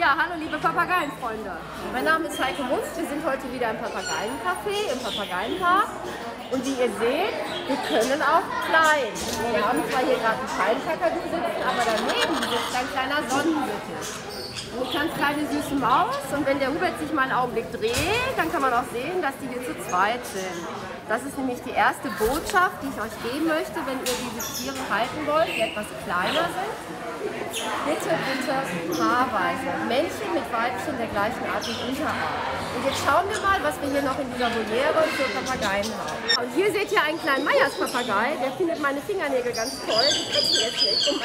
Ja, hallo liebe Papageienfreunde. Mein Name ist Heike Munz. Wir sind heute wieder im Papageilencafé, im Papageienpark. Und wie ihr seht, wir können auch klein. Wir haben zwar hier gerade einen Scheinkakadu sitzen, aber daneben sitzt ein kleiner Sonnensittich. Eine ganz kleine süße Maus. Und wenn der Hubert sich mal einen Augenblick dreht, dann kann man auch sehen, dass die hier zu zweit sind. Das ist nämlich die erste Botschaft, die ich euch geben möchte, wenn ihr diese Tiere halten wollt, die etwas kleiner sind. Bitte, bitte paarweise. Männchen mit Weibchen der gleichen Art und Unterart. Und jetzt schauen wir mal, was wir hier noch in dieser Voliere für Papageien haben. Und hier seht ihr einen kleinen Meyers-Papagei, der findet meine Fingernägel ganz toll. Die kriegt sie jetzt nicht. Und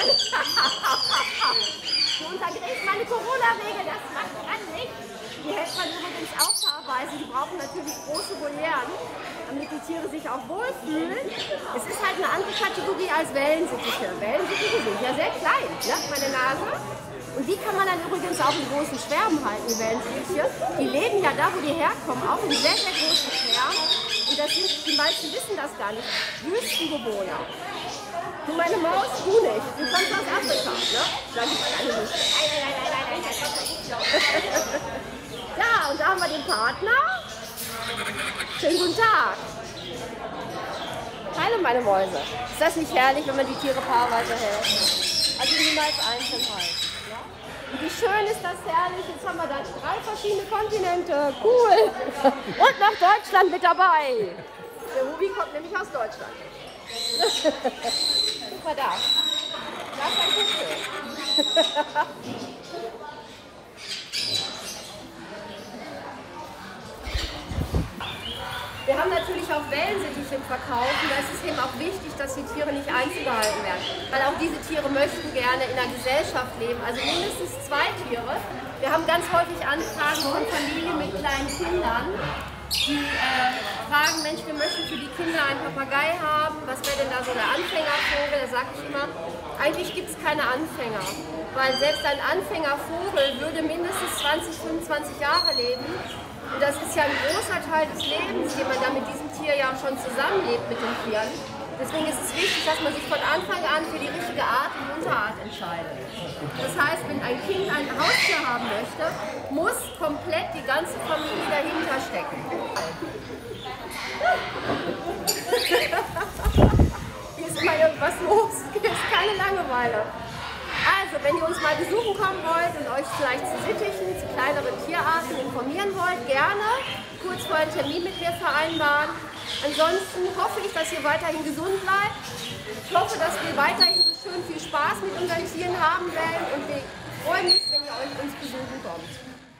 du untergräbst meine Corona-Regel, das macht man nicht. Die hält man übrigens auch paarweise. Die brauchen natürlich große Volieren, damit die Tiere sich auch wohlfühlen. Es ist halt eine andere Kategorie als Wellensittiche. Wellensittiche sind ja sehr klein, ne? Meine Nase. Und die kann man dann übrigens auch in großen Schwärmen halten, die Wellensittiche. Die leben ja da, wo die herkommen, auch in sehr, sehr großen Schwärmen. Und das sind, die meisten wissen das gar nicht, Wüstenbewohner. Du, meine Maus, du nicht. Du kommst aus Afrika, ne? Sag ich alle nicht. Ja, und da haben wir den Partner. Schönen guten Tag. Hallo meine Mäuse. Ist das nicht herrlich, wenn man die Tiere paarweise hält? Also niemals einzeln halten. Ja? Und wie schön ist das herrlich. Jetzt haben wir da 3 verschiedene Kontinente. Cool. Und noch Deutschland mit dabei. Der Hubi kommt nämlich aus Deutschland. Guck mal da. Da ist ein Kuschel. Wir haben natürlich auch Wellensittiche im Verkauf und da ist es eben auch wichtig, dass die Tiere nicht einzeln gehalten werden. Weil auch diese Tiere möchten gerne in einer Gesellschaft leben, also mindestens 2 Tiere. Wir haben ganz häufig Anfragen von Familien mit kleinen Kindern, die fragen, Mensch, wir möchten für die Kinder einen Papagei haben, was wäre denn da so der Anfängervogel? Da sage ich immer, eigentlich gibt es keine Anfänger, weil selbst ein Anfängervogel würde mindestens 20, 25 Jahre leben. Und das ist ja ein großer Teil des Lebens, den man da mit diesem Tier ja schon zusammenlebt mit den Tieren. Deswegen ist es wichtig, dass man sich von Anfang an für die richtige Art und Unterart entscheidet. Das heißt, wenn ein Kind ein Haustier haben möchte, muss komplett die ganze Familie dahinter stecken. Hier ist immer irgendwas los, hier ist keine Langeweile. Also, wenn ihr uns mal besuchen kommen wollt und euch vielleicht zu Sittichen, zu kleineren Tierarten informieren wollt, gerne kurz vorher einen Termin mit mir vereinbaren. Ansonsten hoffe ich, dass ihr weiterhin gesund bleibt. Ich hoffe, dass wir weiterhin so schön viel Spaß mit unseren Tieren haben werden und wir freuen uns, wenn ihr uns besuchen kommt.